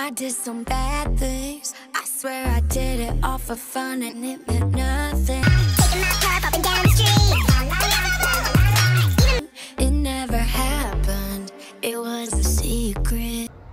I did some bad things. I swear I did it all for fun and it meant nothing. Taking my car up and down the street. It never happened. It was a secret.